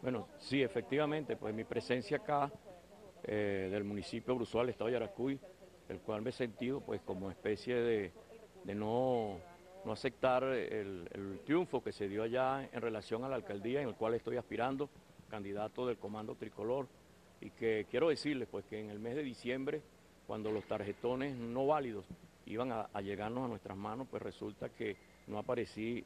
Bueno, sí, efectivamente, pues mi presencia acá del municipio de Bruzual, estado de Yaracuy, el cual me he sentido pues como especie de no aceptar el triunfo que se dio allá en relación a la alcaldía en el cual estoy aspirando, candidato del Comando Tricolor, y que quiero decirles pues que en el mes de diciembre, cuando los tarjetones no válidos iban a llegarnos a nuestras manos, pues resulta que no aparecí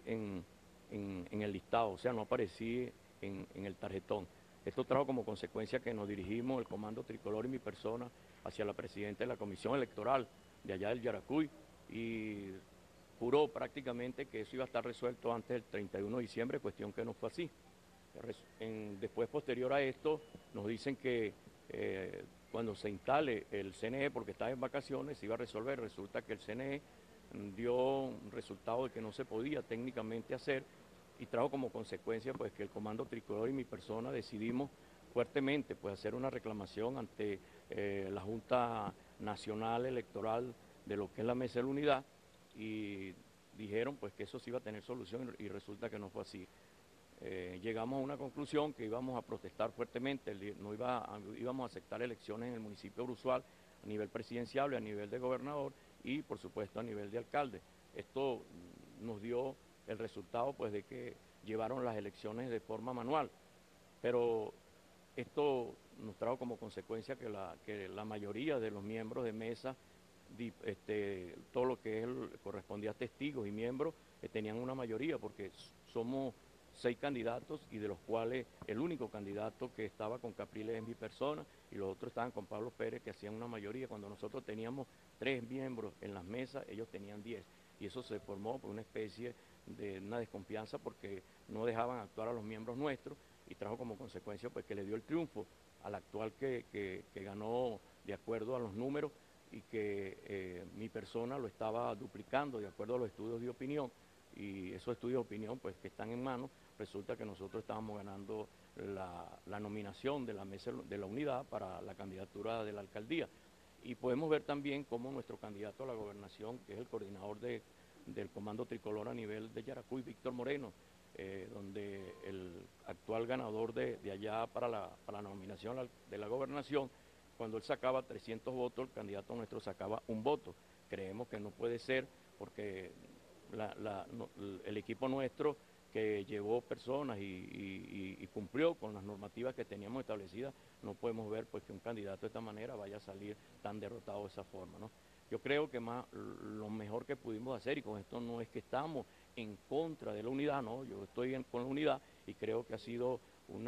en el listado, o sea, no aparecí en el tarjetón. Esto trajo como consecuencia que nos dirigimos, el Comando Tricolor y mi persona, hacia la presidenta de la Comisión Electoral de allá del Yaracuy, y juró prácticamente que eso iba a estar resuelto antes del 31 de diciembre, cuestión que no fue así. Después, posterior a esto, nos dicen que cuando se instale el CNE, porque está en vacaciones, se iba a resolver. Resulta que el CNE dio un resultado de que no se podía técnicamente hacer, y trajo como consecuencia pues que el Comando Tricolor y mi persona decidimos fuertemente pues hacer una reclamación ante la Junta Nacional Electoral de lo que es la Mesa de la Unidad, y dijeron pues que eso sí iba a tener solución, y resulta que no fue así. Llegamos a una conclusión que íbamos a protestar fuertemente, íbamos a aceptar elecciones en el municipio de Bruzual a nivel presidencial y a nivel de gobernador, y por supuesto a nivel de alcalde. Esto nos dio el resultado pues de que llevaron las elecciones de forma manual, pero esto nos trajo como consecuencia que la mayoría de los miembros de mesa, todo lo que correspondía a testigos y miembros, tenían una mayoría, porque somos 6 candidatos, y de los cuales el único candidato que estaba con Capriles es mi persona, y los otros estaban con Pablo Pérez, que hacían una mayoría. Cuando nosotros teníamos 3 miembros en las mesas, ellos tenían 10, y eso se formó por una especie de una desconfianza, porque no dejaban actuar a los miembros nuestros, y trajo como consecuencia pues que le dio el triunfo al actual que ganó de acuerdo a los números, y que mi persona lo estaba duplicando de acuerdo a los estudios de opinión, y esos estudios de opinión pues que están en mano, resulta que nosotros estábamos ganando la nominación de la mesa de la unidad para la candidatura de la alcaldía. Y podemos ver también cómo nuestro candidato a la gobernación, que es el coordinador del Comando Tricolor a nivel de Yaracuy, Víctor Moreno, donde el actual ganador de allá para la nominación de la gobernación, cuando él sacaba 300 votos, el candidato nuestro sacaba un voto. Creemos que no puede ser, porque el equipo nuestro, que llevó personas y cumplió con las normativas que teníamos establecidas, no podemos ver pues que un candidato de esta manera vaya a salir tan derrotado de esa forma, ¿no? Yo creo que lo mejor que pudimos hacer, y con esto no es que estamos en contra de la unidad, no, yo estoy con la unidad, y creo que ha sido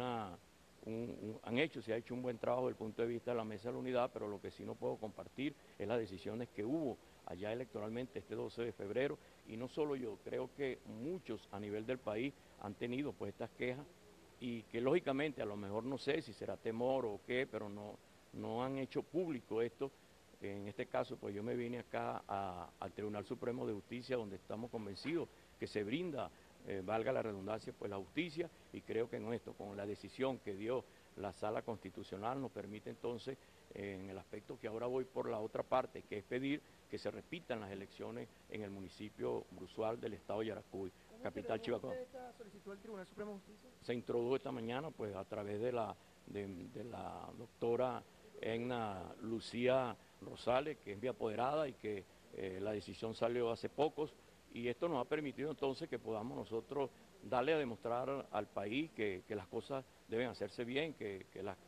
se ha hecho un buen trabajo desde el punto de vista de la mesa de la unidad, pero lo que sí no puedo compartir es las decisiones que hubo allá electoralmente este 12 de febrero, y no solo yo, creo que muchos a nivel del país han tenido pues estas quejas, y que lógicamente a lo mejor no sé si será temor o qué, pero no han hecho público esto. En este caso pues yo me vine acá al Tribunal Supremo de Justicia, donde estamos convencidos que se brinda, valga la redundancia, pues la justicia, y creo que en esto, con la decisión que dio la Sala Constitucional, nos permite entonces, en el aspecto que ahora voy por la otra parte, que es pedir que se repitan las elecciones en el municipio Bruzual del estado de Yaracuy, capital Chivacoa. ¿Esta solicitud al Tribunal Supremo de Justicia? Se introdujo esta mañana pues a través de la doctora Egna Lucía Rosales, que es mi apoderada, y que la decisión salió hace pocos, y esto nos ha permitido entonces que podamos nosotros darle a demostrar al país que las cosas deben hacerse bien, que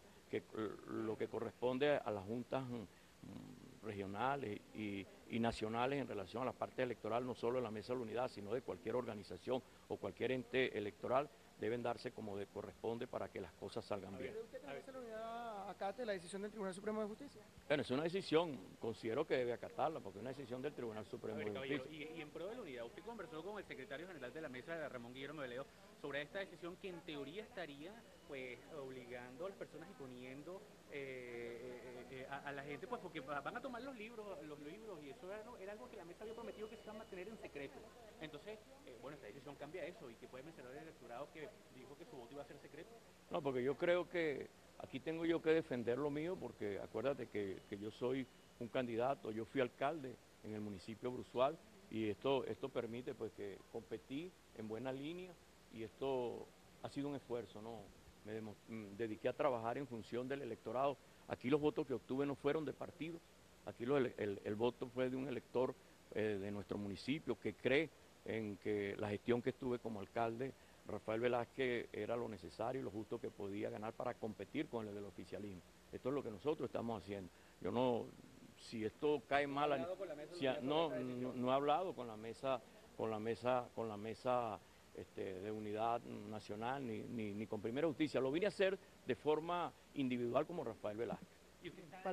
lo que corresponde a las juntas regionales y nacionales en relación a la parte electoral, no solo de la Mesa de la Unidad, sino de cualquier organización o cualquier ente electoral, deben darse como corresponde para que las cosas salgan bien. ¿Cree usted que la Mesa de la Unidad acate la decisión del Tribunal Supremo de Justicia? Bueno, es una decisión, considero que debe acatarla, porque es una decisión del Tribunal Supremo de Caballero, Justicia. y en pro de la unidad, usted conversó con el secretario general de la mesa, Ramón Guillermo de Ledo, sobre esta decisión que en teoría estaría pues obligando a las personas y poniendo a la gente, pues porque van a tomar los libros, y eso era algo que la mesa había prometido que se iba a mantener en secreto. Entonces, bueno, esta decisión cambia eso, y que puede mencionar el electorado que dijo que su voto iba a ser secreto. No, porque yo creo que aquí tengo yo que defender lo mío, porque acuérdate que yo soy un candidato, yo fui alcalde en el municipio de Bruzual, y esto permite pues que competí en buena línea, y esto ha sido un esfuerzo, ¿no? dediqué a trabajar en función del electorado. Aquí los votos que obtuve no fueron de partidos, aquí el voto fue de un elector de nuestro municipio que cree en que la gestión que estuve como alcalde, Rafael Velázquez, era lo necesario y lo justo que podía ganar para competir con el del oficialismo. Esto es lo que nosotros estamos haciendo. Yo no, si esto cae mal, no he hablado con la mesa, de unidad nacional ni con Primera Justicia. Lo vine a hacer de forma individual como Rafael Velázquez.